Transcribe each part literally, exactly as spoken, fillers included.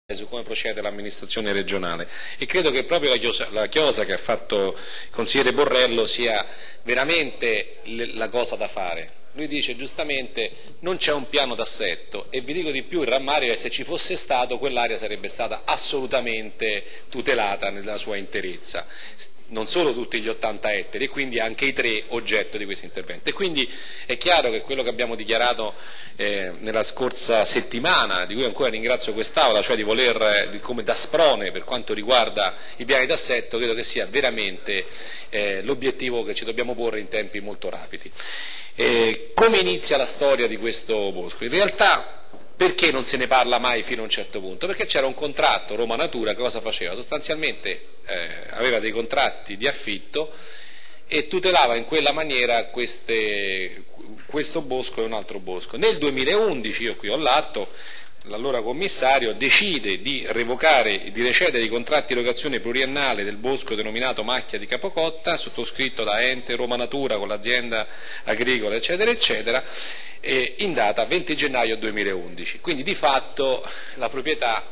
su come procede l'amministrazione regionale, e credo che proprio la chiosa, la chiosa che ha fatto il consigliere Borrello sia veramente la cosa da fare. Lui dice giustamente non c'è un piano d'assetto, e vi dico di più, il rammarico è che se ci fosse stato quell'area sarebbe stata assolutamente tutelata nella sua interezza, non solo tutti gli ottanta ettari, e quindi anche i tre oggetto di questo intervento. E quindi è chiaro che quello che abbiamo dichiarato eh, nella scorsa settimana, di cui ancora ringrazio quest'Aula, cioè di voler, di, come da sprone per quanto riguarda i piani d'assetto, credo che sia veramente eh, l'obiettivo che ci dobbiamo porre in tempi molto rapidi. Eh, come inizia la storia di questo bosco? In realtà perché non se ne parla mai fino a un certo punto? Perché c'era un contratto, Roma Natura, che cosa faceva? Sostanzialmente eh, aveva dei contratti di affitto e tutelava in quella maniera queste, questo bosco e un altro bosco. Nel duemilaundici, io qui ho l'atto, l'allora commissario decide di revocare, di recedere i contratti di erogazione pluriennale del bosco denominato Macchia di Capocotta, sottoscritto da ente Roma Natura con l'azienda agricola eccetera eccetera, eh, in data venti gennaio duemilaundici. Quindi di fatto la proprietà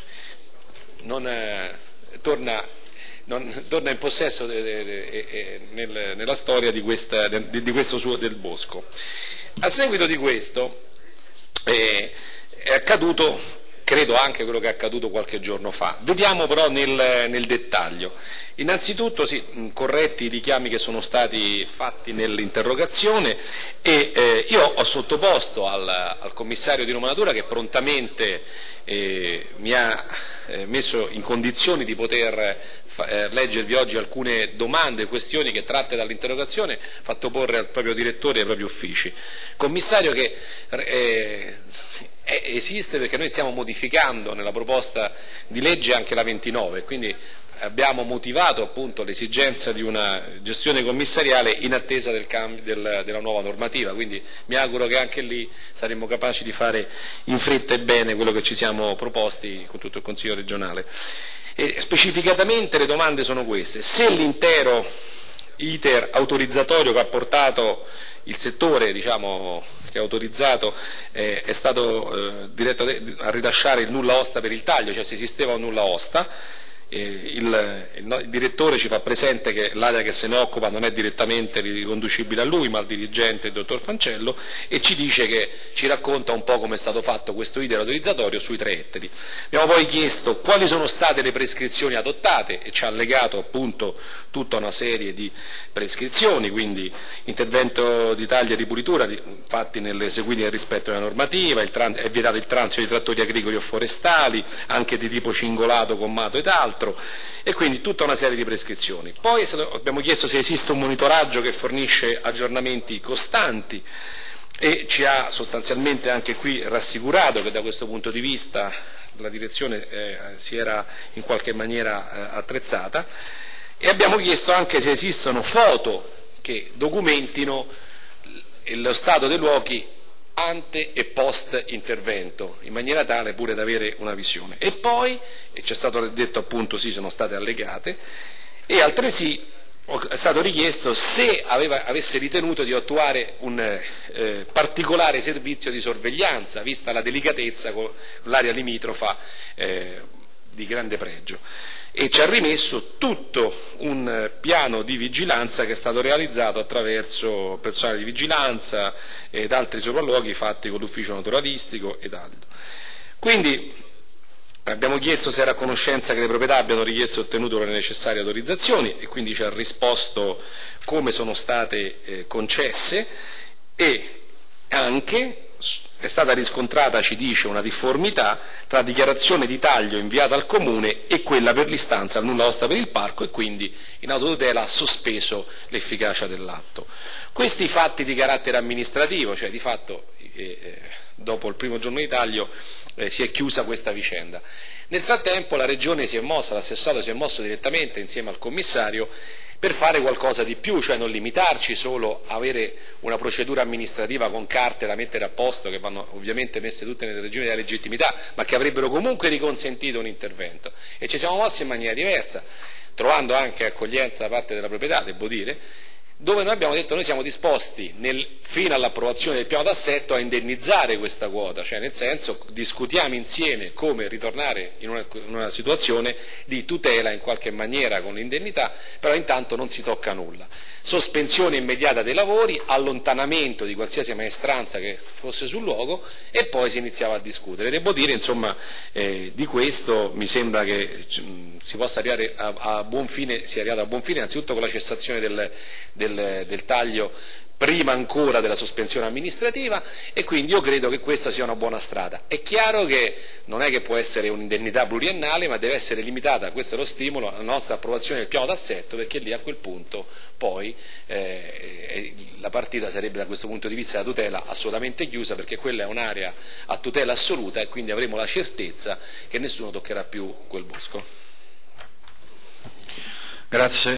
non, eh, torna, non, torna in possesso de, de, de, de, de, nel, nella storia di, questa, de, di questo suo, del bosco. A seguito di questo eh, è accaduto, credo, anche quello che è accaduto qualche giorno fa. Vediamo però nel, nel dettaglio. Innanzitutto sì, corretti i richiami che sono stati fatti nell'interrogazione, e eh, io ho sottoposto al, al commissario di Roma Natura, che prontamente eh, mi ha eh, messo in condizioni di poter fa, eh, leggervi oggi alcune domande e questioni che, tratte dall'interrogazione, fatto porre al proprio direttore e ai propri uffici. Commissario che eh, esiste perché noi stiamo modificando nella proposta di legge anche la ventinove, quindi abbiamo motivato appunto l'esigenza di una gestione commissariale in attesa del cambio, del, della nuova normativa, quindi mi auguro che anche lì saremo capaci di fare in fretta e bene quello che ci siamo proposti con tutto il Consiglio regionale. E specificatamente le domande sono queste: se l'intero iter autorizzatorio che ha portato il settore, diciamo, che è autorizzato eh, è stato eh, diretto a rilasciare il nulla osta per il taglio, cioè se esisteva un nulla osta. Eh, il, il, il direttore ci fa presente che l'area che se ne occupa non è direttamente riconducibile a lui, ma al dirigente, il dottor Fancello, e ci dice che ci racconta un po' come è stato fatto questo iter autorizzatorio sui tre ettari. Abbiamo poi chiesto quali sono state le prescrizioni adottate, e ci ha allegato appunto tutta una serie di prescrizioni, quindi intervento di taglia e ripulitura fatti nelle seguiti nel rispetto della normativa, il è vietato il transito di trattori agricoli o forestali, anche di tipo cingolato, gommato ed altro, e quindi tutta una serie di prescrizioni. Poi abbiamo chiesto se esiste un monitoraggio che fornisce aggiornamenti costanti, e ci ha sostanzialmente anche qui rassicurato che da questo punto di vista la direzione eh, si era in qualche maniera eh, attrezzata, e abbiamo chiesto anche se esistono foto che documentino lo stato dei luoghi ante e post intervento, in maniera tale pure da avere una visione. E poi, e ci è stato detto appunto sì, sono state allegate, e altresì è stato richiesto se aveva, avesse ritenuto di attuare un eh, particolare servizio di sorveglianza, vista la delicatezza con l'area limitrofa eh, di grande pregio. E ci ha rimesso tutto un piano di vigilanza che è stato realizzato attraverso personale di vigilanza ed altri sopralluoghi fatti con l'ufficio naturalistico ed altro. Quindi abbiamo chiesto se era a conoscenza che le proprietà abbiano richiesto e ottenuto le necessarie autorizzazioni, e quindi ci ha risposto come sono state eh, concesse, e anche è stata riscontrata, ci dice, una difformità tra dichiarazione di taglio inviata al Comune e quella per l'istanza al nulla osta per il parco, e quindi in autotutela ha sospeso l'efficacia dell'atto. Questi fatti di carattere amministrativo, cioè di fatto eh, dopo il primo giorno di taglio eh, si è chiusa questa vicenda. Nel frattempo la Regione si è mossa, l'assessorato si è mosso direttamente insieme al commissario per fare qualcosa di più, cioè non limitarci solo a avere una procedura amministrativa con carte da mettere a posto, che vanno ovviamente messe tutte nel regime della legittimità, ma che avrebbero comunque riconsentito un intervento. E ci siamo mossi in maniera diversa, trovando anche accoglienza da parte della proprietà, devo dire, dove noi abbiamo detto noi siamo disposti nel, fino all'approvazione del piano d'assetto a indennizzare questa quota, cioè nel senso discutiamo insieme come ritornare in una, in una situazione di tutela in qualche maniera con l'indennità, però intanto non si tocca nulla. Sospensione immediata dei lavori, allontanamento di qualsiasi maestranza che fosse sul luogo e poi si iniziava a discutere. Devo dire insomma eh, di questo mi sembra che mh, si possa arrivare a, a buon fine, sia arrivato a buon fine innanzitutto con la cessazione del, del, del taglio prima ancora della sospensione amministrativa e quindi io credo che questa sia una buona strada. È chiaro che non è che può essere un'indennità pluriennale, ma deve essere limitata, questo è lo stimolo, alla nostra approvazione del piano d'assetto, perché lì a quel punto poi eh, la partita sarebbe da questo punto di vista la tutela assolutamente chiusa, perché quella è un'area a tutela assoluta e quindi avremo la certezza che nessuno toccherà più quel bosco. Grazie.